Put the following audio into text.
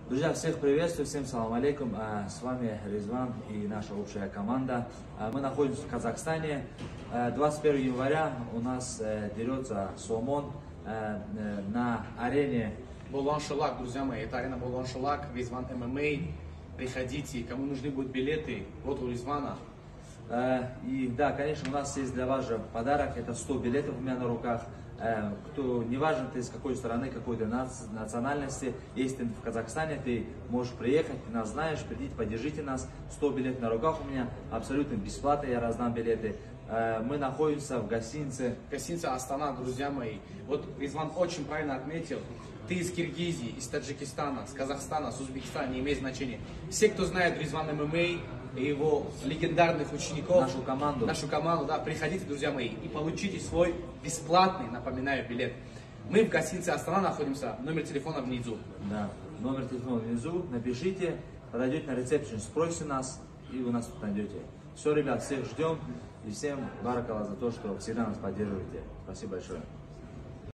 Друзья, всех приветствую, всем салам алейкум. С вами Резван и наша общая команда. Мы находимся в Казахстане. 21 января у нас дерется Сомон на арене. Булуан Шолак, друзья мои, это арена Булуан Шолак, Резван ММА. Приходите, кому нужны будут билеты, вот у Резвана. И да, конечно, у нас есть для вас же подарок, это 100 билетов у меня на руках. Кто, неважно ты с какой страны, какой-то национальности, если ты в Казахстане, ты можешь приехать, ты нас знаешь, придите, поддержите нас. 100 билетов на руках у меня, абсолютно бесплатно я раздам билеты. Мы находимся в гостинице. Гостиница Астана, друзья мои. Вот Резван очень правильно отметил. Ты из Киргизии, из Таджикистана, с Казахстана, с Узбекистана, не имеет значения. Все, кто знает Резван ММА и его легендарных учеников, нашу команду, да, приходите, друзья мои, и получите свой бесплатный, напоминаю, билет. Мы в гостинице Астана находимся, номер телефона внизу. Да, номер телефона внизу, напишите, подойдете на ресепшн, спросите нас, и вы нас тут найдете. Все, ребят, всех ждем, и всем баракалла за то, что всегда нас поддерживаете. Спасибо большое.